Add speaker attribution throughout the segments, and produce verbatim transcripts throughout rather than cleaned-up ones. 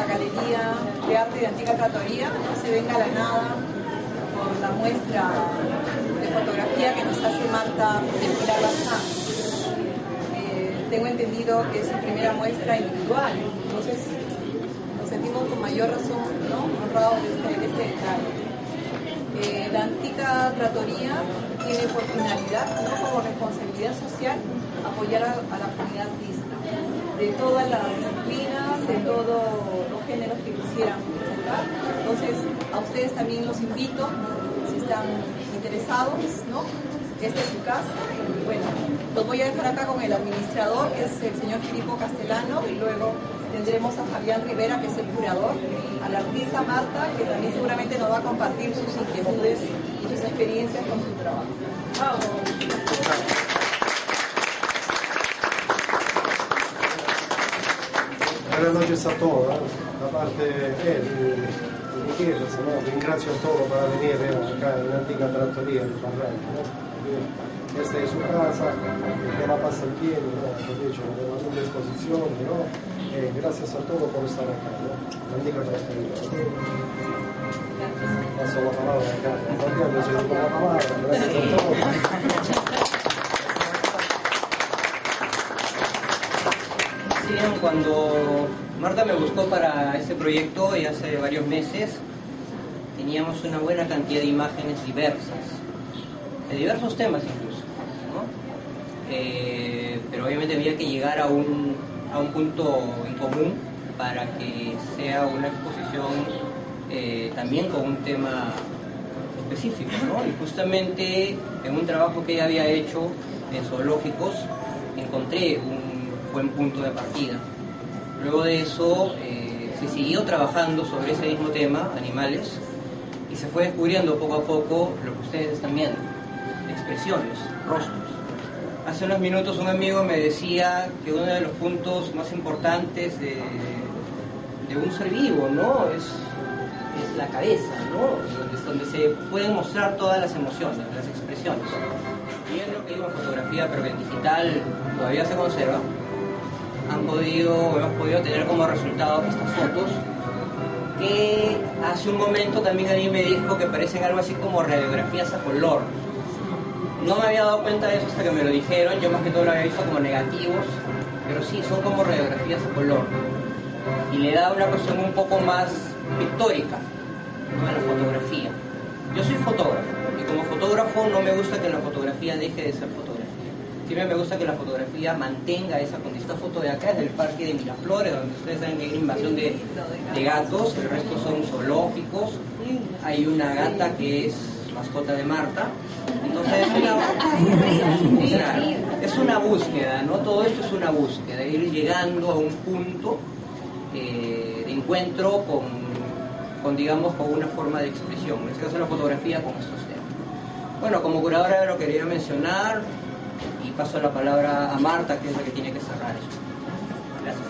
Speaker 1: la Galería de Arte de Antigua Trattoria, no se venga a la nada por la muestra de fotografía que nos hace Marta del Pilar Bazán. Eh, tengo entendido que es su primera muestra individual, entonces nos sentimos con mayor razón, ¿no?, honrados de este, de este detalle. Eh, la Antigua Trattoria tiene por finalidad, ¿no?, como responsabilidad social, apoyar a, a la comunidad artista, de todas las disciplinas, de todos los géneros que quisieran presentar. Entonces, a ustedes también los invito, si están interesados, ¿no? Esta es su casa. Bueno, los voy a dejar acá con el administrador, que es el señor Filipo Castellano, y luego tendremos a Fabián Rivera, que es el curador, a la artista Marta, que también seguramente nos va a compartir sus inquietudes y sus experiencias con su trabajo. ¡Bravo!
Speaker 2: Buenas noches a todos, da parte eh, de, de Michele, ¿no? Ringrazio a todos por venir acá en la Antigua Trattoria de Barranco, ¿no? Esta es su casa, que la pasa bien, ¿no? Lo dicho, tenemos una exposición, ¿no? Eh, gracias a todos por estar acá, ¿no? La Antigua Trattoria. Paso la palabra acá, Fabián, se dice la palabra, gracias a todos.
Speaker 3: Cuando Marta me buscó para este proyecto, y hace varios meses, teníamos una buena cantidad de imágenes diversas, de diversos temas incluso, ¿no? Eh, pero obviamente había que llegar a un, a un punto en común para que sea una exposición eh, también con un tema específico, ¿no? Y justamente en un trabajo que ella había hecho en zoológicos encontré un buen punto de partida. Luego de eso eh, se siguió trabajando sobre ese mismo tema, animales, y se fue descubriendo poco a poco lo que ustedes están viendo, expresiones, rostros. Hace unos minutos un amigo me decía que uno de los puntos más importantes de, de un ser vivo, ¿no?, es, es la cabeza, ¿no?, donde, donde se pueden mostrar todas las emociones, las expresiones. Y es lo que digo en fotografía, pero que en digital todavía se conserva. Han podido, hemos podido tener como resultado estas fotos, que hace un momento también a mí me dijo que parecen algo así como radiografías a color. No me había dado cuenta de eso hasta que me lo dijeron, yo más que todo lo había visto como negativos, pero sí, son como radiografías a color. Y le da una cuestión un poco más pictórica, ¿no?, a la fotografía. Yo soy fotógrafo, y como fotógrafo no me gusta que la fotografía deje de ser fotografía. Siempre me gusta que la fotografía mantenga esa condición. Esta foto de acá es del parque de Miraflores, donde ustedes saben que hay una invasión de, de gatos, el resto son zoológicos. Hay una gata que es mascota de Marta. Entonces es una, claro, es una búsqueda, ¿no? Todo esto es una búsqueda, ir llegando a un punto eh, de encuentro con, con, digamos, con una forma de expresión. En este caso la fotografía con estos temas. Bueno, como curadora lo quería mencionar. Y paso la palabra a Marta, que es la que tiene que cerrar esto. Gracias.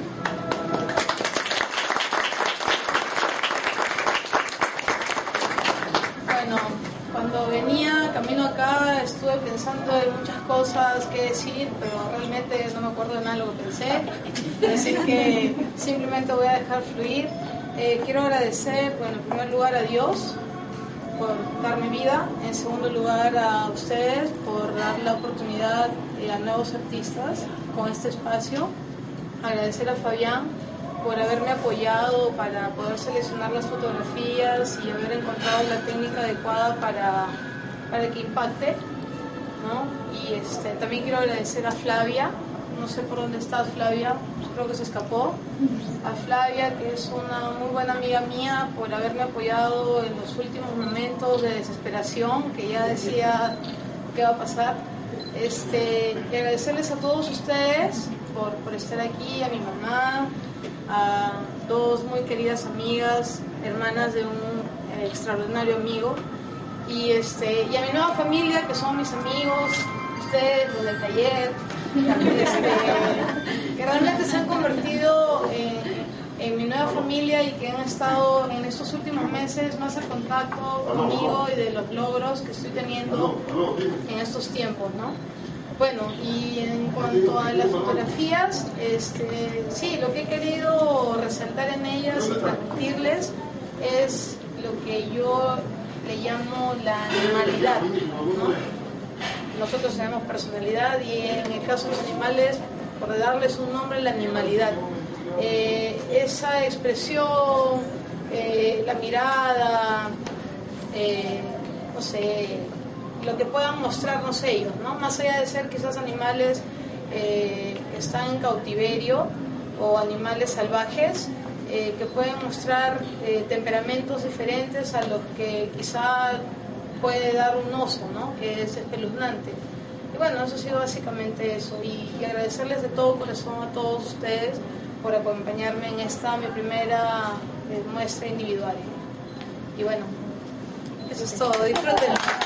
Speaker 4: Bueno, cuando venía camino acá estuve pensando en muchas cosas que decir, pero realmente no me acuerdo de nada de lo que pensé, así que simplemente voy a dejar fluir. Eh, quiero agradecer, bueno, en primer lugar a Dios por darme vida, en segundo lugar a ustedes por dar la oportunidad a nuevos artistas con este espacio, agradecer a Fabián por haberme apoyado para poder seleccionar las fotografías y haber encontrado la técnica adecuada para, para que impacte, ¿no? Y este, también quiero agradecer a Flavia, no sé por dónde estás, Flavia, creo que se escapó, a Flavia, que es una muy buena amiga mía, por haberme apoyado en los últimos momentos de desesperación, que ya decía qué va a pasar. Este, y agradecerles a todos ustedes por, por estar aquí, a mi mamá, a dos muy queridas amigas, hermanas de un eh, extraordinario amigo, y, este, y a mi nueva familia, que son mis amigos, ustedes, los del taller, este, que realmente se han convertido en, en mi nueva familia y que han estado en estos últimos meses más en contacto conmigo y de los logros que estoy teniendo en estos tiempos, ¿no? Bueno, y en cuanto a las fotografías, este, sí, lo que he querido resaltar resaltar en ellas y transmitirles es lo que yo le llamo la animalidad, ¿no? Nosotros tenemos personalidad y en el caso de los animales, por darles un nombre, la animalidad. Eh, esa expresión, eh, la mirada, eh, no sé, lo que puedan mostrarnos ellos, ¿no? Más allá de ser quizás animales eh, que están en cautiverio o animales salvajes, eh, que pueden mostrar eh, temperamentos diferentes a los que quizá puede dar un oso, ¿no? Que es espeluznante. Y bueno, eso ha sido básicamente eso. Y, y agradecerles de todo corazón a todos ustedes por acompañarme en esta, mi primera eh, muestra individual. Y bueno, eso es todo. Disfruten.